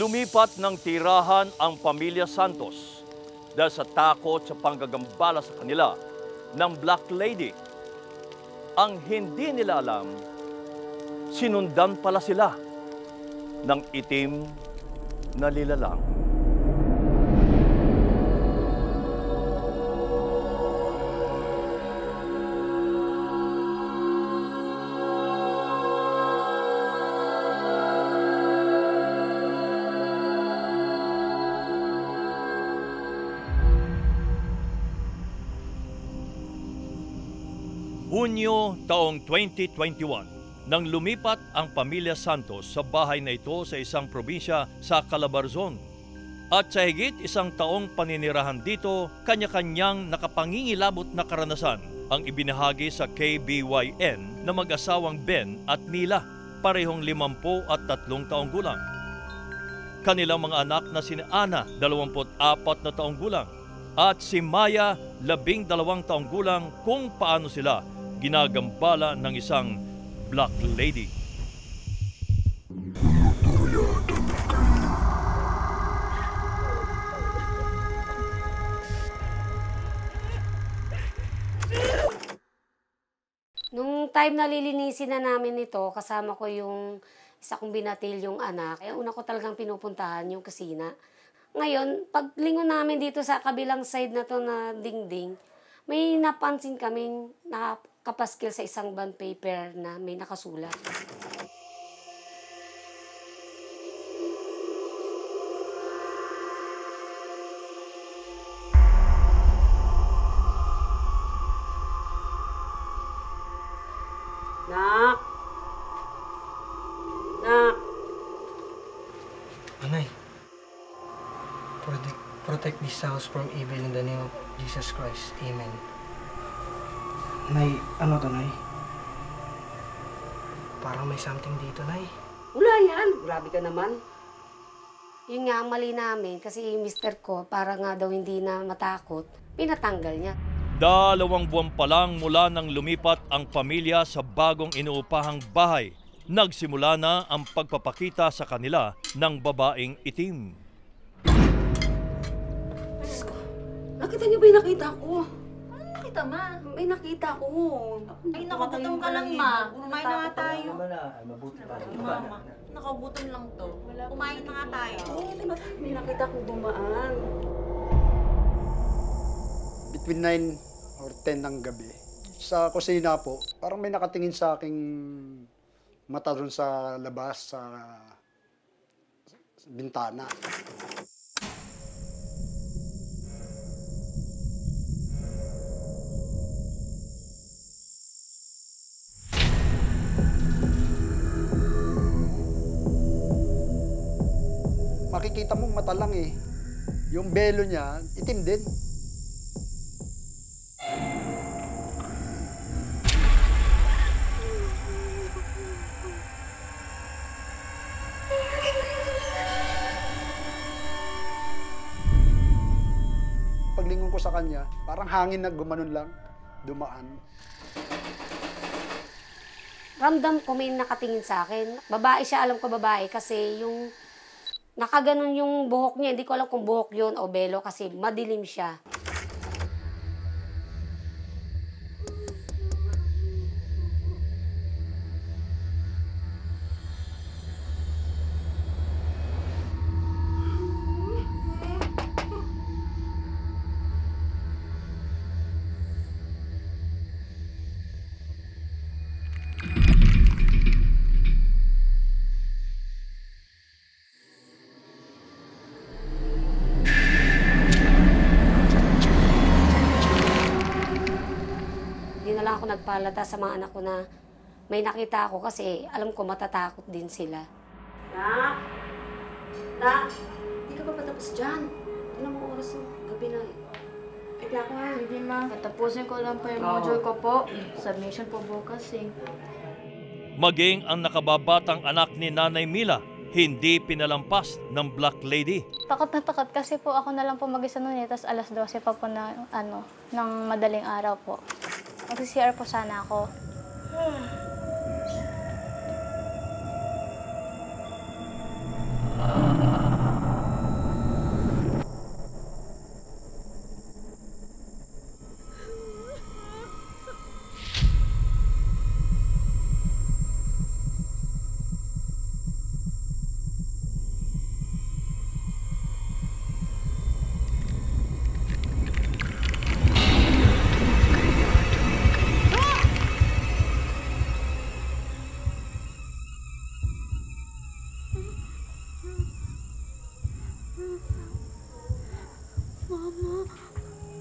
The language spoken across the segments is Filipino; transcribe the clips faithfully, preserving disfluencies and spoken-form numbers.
Lumipat ng tirahan ang pamilya Santos dahil sa takot sa panggagambala sa kanila ng Black Lady. Ang hindi nila alam, sinundan pala sila ng itim na nilalang. Hunyo taong twenty twenty-one, nang lumipat ang pamilya Santos sa bahay na ito sa isang probinsya sa Calabarzon. At sa higit isang taong paninirahan dito, kanya-kanyang nakapangingilabot na karanasan ang ibinahagi sa K B Y N na mag-asawang Ben at Mila, parehong limampu at tatlong taong gulang. Kanilang mga anak na si Ana, dalawamput apat na taong gulang, at si Maya, labing dalawang taong gulang, kung paano sila ginagambala ng isang Black Lady. Nung time na lilinisin na namin ito, kasama ko yung isa kong binatilyong anak. Kaya una ko talagang pinupuntahan yung kusina. Ngayon, pag lingon namin dito sa kabilang side na to na dingding, may napansin kaming nakapaskil sa isang bond paper na may nakasulat. Nak! Nak! Anay, protect, protect this house from evil in the name of Jesus Christ. Amen. Nay, ano to, Nay? Parang may something dito, Nay. Wala yan. Grabe ka naman. Yun nga ang mali namin kasi yung mister ko, para nga daw hindi na matakot, pinatanggal niya. Dalawang buwan pa lang mula nang lumipat ang pamilya sa bagong inuupahang bahay, nagsimula na ang pagpapakita sa kanila ng babaeng itim. Diyos ko, nakita niyo ba yung nakita ko? Ano nakita, ma? May nakita ko. Ay, nakagutom ka lang, ma. Kumain na nga tayo. Mabuti pa. Mama, nakagutom lang to. Kumain na nga tayo. May nakita ko dumaan. Between nine or ten ng gabi, sa kusina po, parang may nakatingin sa aking mata doon sa labas, sa, sa bintana. Makikita mong mata lang eh. Yung belo niya, itim din. Paglingon ko sa kanya, parang hangin na gumanon lang, dumaan. Ramdam ko may nakatingin sa akin. Babae siya, alam ko babae kasi yung nakaganon yung buhok niya. Hindi ko alam kung buhok yun o belo kasi madilim siya. Ako nagpalata sa mga anak ko na may nakita ako kasi alam ko matatakot din sila. Nak! Nak! Hindi ka pa patapos dyan. Ano mo oras ng gabi na? Kaya ko nga. Sige ma, patapusin ko lang po yung module ko po. Submission po bukas eh. Maging ang nakababatang anak ni Nanay Mila, hindi pinalampas ng Black Lady. Takot na takot kasi po ako na lang po mag-isa nun eh. Tapos alas dose pa po na, ano, ng madaling araw po. Mag-C R po sana ako. Ah.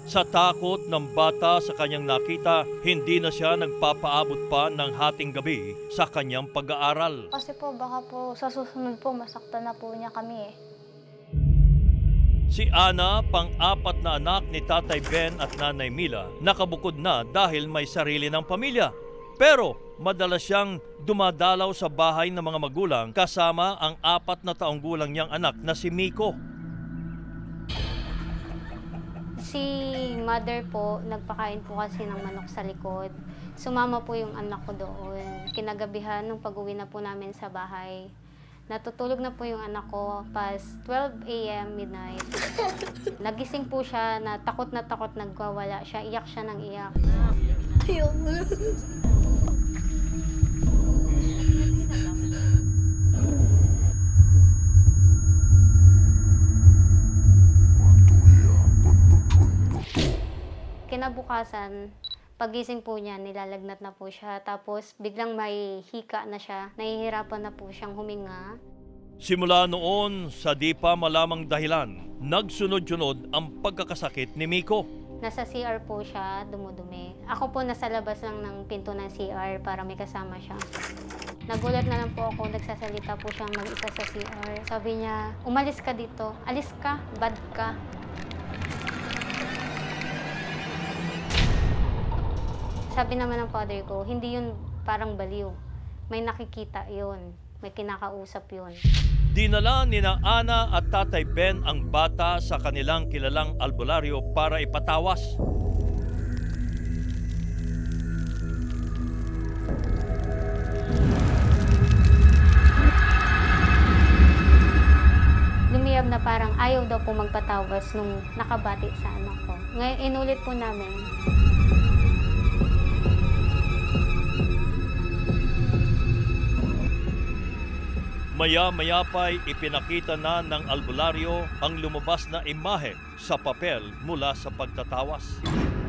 Sa takot ng bata sa kanyang nakita, hindi na siya nagpapaabot pa ng hating gabi sa kanyang pag-aaral. Kasi po baka po sa susunod po masaktan na po niya kami eh. Si Ana, pang-apat na anak ni Tatay Ben at Nanay Mila, nakabukod na dahil may sarili ng pamilya. Pero madalas siyang dumadalaw sa bahay ng mga magulang kasama ang apat na taong gulang niyang anak na si Miko. Si mother po, nagpakain po kasi ng manok sa likod. Sumama po yung anak ko doon. Kinagabihan, nung pag-uwi na po namin sa bahay, natutulog na po yung anak ko past twelve a m midnight. Nagising po siya na takot na takot, nagwawala siya. Iyak siya ng iyak. Kinabukasan, pagising po niya, nilalagnat na po siya. Tapos biglang may hika na siya. Nahihirapan na po siyang huminga. Simula noon, sa di pa malamang dahilan, nagsunod-sunod ang pagkakasakit ni Miko. Nasa C R po siya, dumudumi. Ako po nasa labas lang ng pinto ng C R para may kasama siya. Nagulat na lang po ako, nagsasalita po siya mag-isa sa C R. Sabi niya, umalis ka dito. Alis ka, bad ka. Sabi naman ng father ko, hindi yun parang baliw. May nakikita yun. May kinakausap yun. Dinala ni na Ana at Tatay Ben ang bata sa kanilang kilalang albularyo para ipatawas. Lumiyab na parang ayaw daw po magpatawas nung nakabati sa anak ko. Ngayon, inulit po namin. Maya-maya pa'y ipinakita na ng albularyo ang lumabas na imahe sa papel mula sa pagtatawas.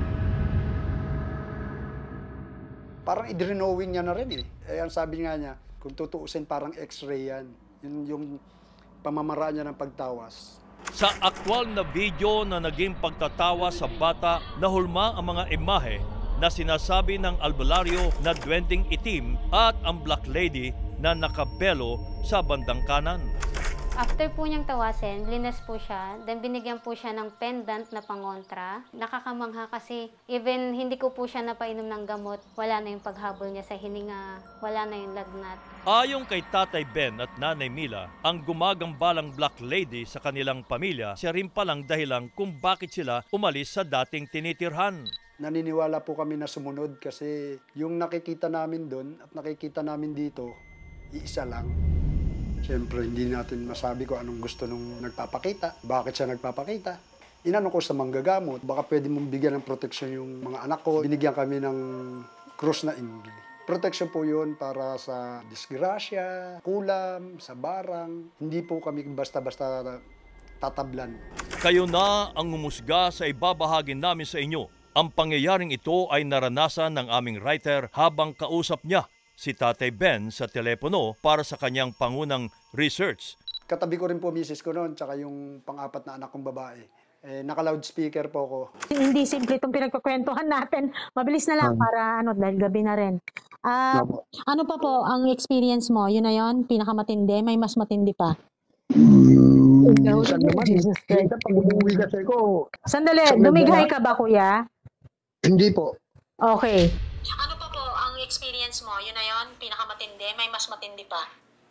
Parang i-drenowing niya na rin eh. Eh, ang sabi nga niya, kung tutuusin parang x-ray yan. Yun yung pamamaraan niya ng pagtawas. Sa aktwal na video na naging pagtatawa sa bata, nahulma ang mga imahe na sinasabi ng albularyo na duwending itim at ang Black Lady na nakabelo sa bandang kanan. After po niyang tawasin, blinas po siya. Then binigyan po siya ng pendant na pangontra. Nakakamangha kasi even hindi ko po siya napainom ng gamot, wala na yung paghabol niya sa hininga, wala na yung lagnat. Ayon kay Tatay Ben at Nanay Mila, ang gumagambalang Black Lady sa kanilang pamilya, siya rin palang dahilan kung bakit sila umalis sa dating tinitirhan. Naniniwala po kami na sumunod kasi yung nakikita namin doon at nakikita namin dito, iisa lang. Siyempre, hindi natin masabi kung anong gusto nung nagpapakita. Bakit siya nagpapakita? Inano ko sa manggagamot, baka pwede mong bigyan ng proteksyon yung mga anak ko. Binigyan kami ng krus na ingli. Protection po yun para sa disgrasya, kulam, sa barang. Hindi po kami basta-basta tatablan. Kayo na ang umusga sa ibabahagi namin sa inyo. Ang pangyayaring ito ay naranasan ng aming writer habang kausap niya si Tatay Ben sa telepono para sa kanyang pangunang research. Katabi ko rin po misis ko noon, tsaka yung pang-apat na anak kong babae. Eh, naka-loudspeaker po ako. Hindi simple itong pinagkukwentuhan natin. Mabilis na lang para ano, dahil gabi na rin. Ah, ano pa po ang experience mo? Yun na yun? Pinakamatindi? May mas matindi pa? Minsan naman, minsan pag umuwi kasi ko. Sandali, dumighay ka ba kuya? Hindi po. Okay. Ano pa po ang experience mo? Yun na yun? Pinakamatindi? May mas matindi pa?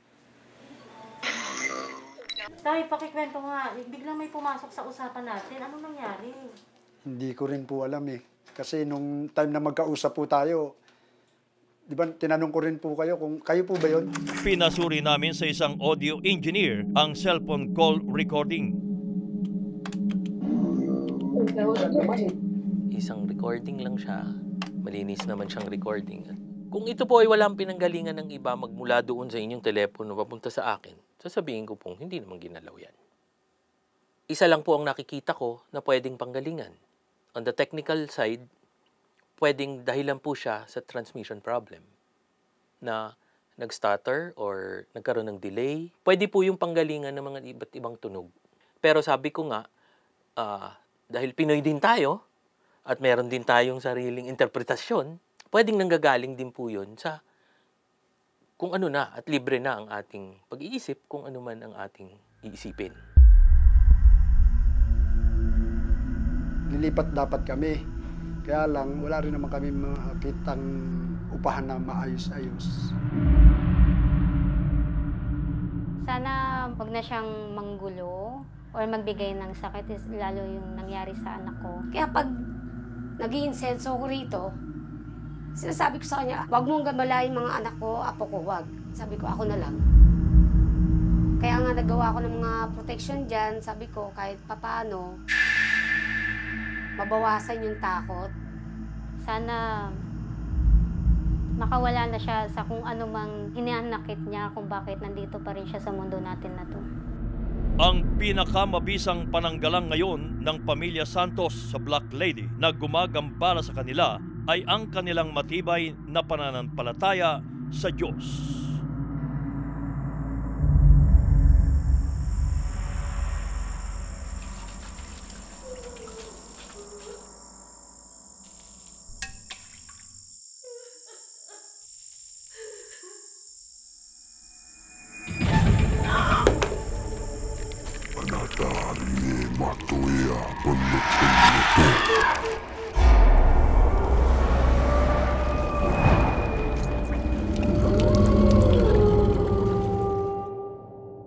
Tay, pakikwento nga. Biglang may pumasok sa usapan natin. Ano nangyari? Hindi ko rin po alam eh. Kasi nung time na magkausap po tayo, di ba, tinanong ko rin po kayo kung kayo po ba yun? Pinasuri namin sa isang audio engineer ang cellphone call recording. Isang recording lang siya. Malinis naman siyang recording. Kung ito po ay walang pinanggalingan ng iba magmula doon sa inyong telepono papunta sa akin, sasabihin ko pong hindi naman ginalaw yan. Isa lang po ang nakikita ko na pwedeng panggalingan. On the technical side, pwedeng dahilan po siya sa transmission problem na nag-stutter or nagkaroon ng delay. Pwede po yung panggalingan ng mga iba't ibang tunog. Pero sabi ko nga, uh, dahil Pinoy din tayo, at meron din tayong sariling interpretasyon, pwedeng nanggagaling din po yun sa kung ano na at libre na ang ating pag-iisip kung ano man ang ating iisipin. Lilipat dapat kami. Kaya lang, wala rin naman kami makitang upahan na maayos-ayos. Sana wag na siyang manggulo or magbigay ng sakit, lalo yung nangyari sa anak ko. Kaya pag nag-iinsenso ko rito, sinasabi ko sa kanya, wag mong gabalayin mga anak ko, apo ko, wag. Sabi ko, ako na lang. Kaya nga nagawa ko ng mga protection dyan, sabi ko, kahit papano, mabawasan yung takot. Sana makawala na siya sa kung ano mang hinanakit niya, kung bakit nandito pa rin siya sa mundo natin na to. Ang pinakamabisang pananggalang ngayon ng pamilya Santos sa Black Lady na gumagambala sa kanila ay ang kanilang matibay na pananampalataya sa Diyos. Anatari matuya penutunutu.